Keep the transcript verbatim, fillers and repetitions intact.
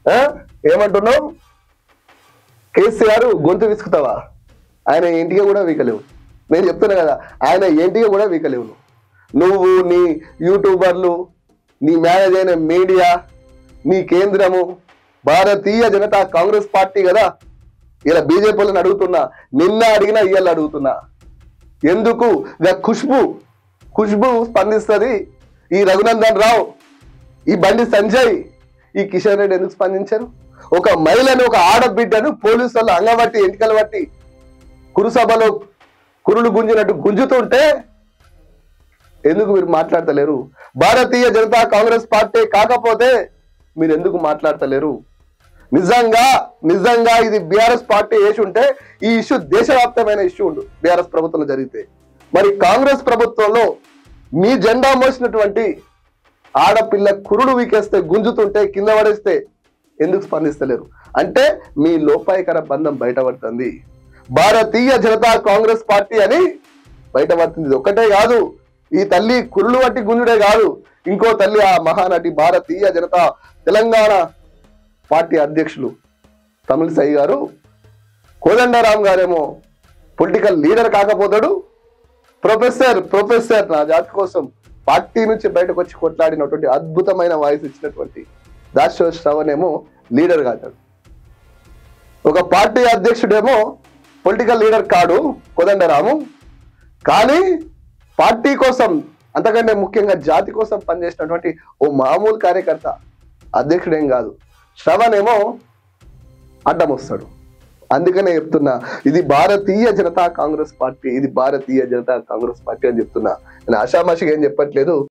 ఏమంటున్నావు? కేసీఆర్ గొంతు విసుకుతావా? ఆయన ఇంటికి కూడా వీకలేవు. నేను చెప్తున్నా కదా, ఆయన ఇంటికి కూడా వీకలేవు. నువ్వు, నీ యూట్యూబర్లు, నీ మేనేజ్ అయిన మీడియా, నీ కేంద్రము భారతీయ జనతా కాంగ్రెస్ పార్టీ కదా. ఇలా బీజేపీలను అడుగుతున్నా, నిన్న అడిగినా ఇవాళ అడుగుతున్నా, ఎందుకు ఖుష్బు ఖుష్బు స్పందిస్తుంది, ఈ రఘునందన్ రావు, ఈ బండి సంజయ్, ఈ కిషన్ రెడ్డి ఎందుకు స్పందించారు? ఒక మహిళను, ఒక ఆడబిడ్డను పోలీసు వాళ్ళు అంగబట్టి ఎంటికలు బట్టి కురుసభలో కురులు గుంజినట్టు గుంజుతుంటే ఎందుకు మీరు మాట్లాడతలేరు? భారతీయ జనతా కాంగ్రెస్ పార్టీ కాకపోతే మీరు ఎందుకు మాట్లాడతలేరు? నిజంగా నిజంగా ఇది బీఆర్ఎస్ పార్టీ వేసి ఉంటే ఈ ఇష్యూ దేశవ్యాప్తమైన ఇష్యూ ఉండు బీఆర్ఎస్ ప్రభుత్వంలో జరిగితే. మరి కాంగ్రెస్ ప్రభుత్వంలో మీ జెండా మోసినటువంటి ఆడపిల్ల కురుడు వీకేస్తే, గుంజుతుంటే, కింద పడేస్తే ఎందుకు స్పందిస్తలేరు? అంటే మీ లోపాయకర బంధం బయటపడుతుంది. భారతీయ జనతా కాంగ్రెస్ పార్టీ అని బయటపడుతుంది. ఒకటే కాదు, ఈ తల్లి కురులు బట్టి గుంజుడే కాదు, ఇంకో తల్లి ఆ మహానటి భారతీయ జనతా తెలంగాణ పార్టీ అధ్యక్షులు తమిళిసై గారు, కోదండరాం గారేమో పొలిటికల్ లీడర్ కాకపోతాడు, ప్రొఫెసర్ ప్రొఫెసర్ నా జాతి కోసం పార్టీ నుంచి బయటకు వచ్చి కొట్లాడినటువంటి అద్భుతమైన వాయిస్ ఇచ్చినటువంటి దాశో శ్రవణ్ ఏమో లీడర్ కాదు. ఒక పార్టీ అధ్యక్షుడేమో పొలిటికల్ లీడర్ కాడు కోదండరాము, కానీ పార్టీ కోసం, అంతకంటే ముఖ్యంగా జాతి కోసం పనిచేసినటువంటి ఓ మామూలు కార్యకర్త, అధ్యక్షుడేం కాదు. శ్రవణ్ ఏమో అడ్డం వస్తాడు. అందుకనే చెప్తున్నా, ఇది భారతీయ జనతా కాంగ్రెస్ పార్టీ, ఇది భారతీయ జనతా కాంగ్రెస్ పార్టీ అని చెప్తున్నా. నేను ఆషామాషిగా ఏం చెప్పట్లేదు.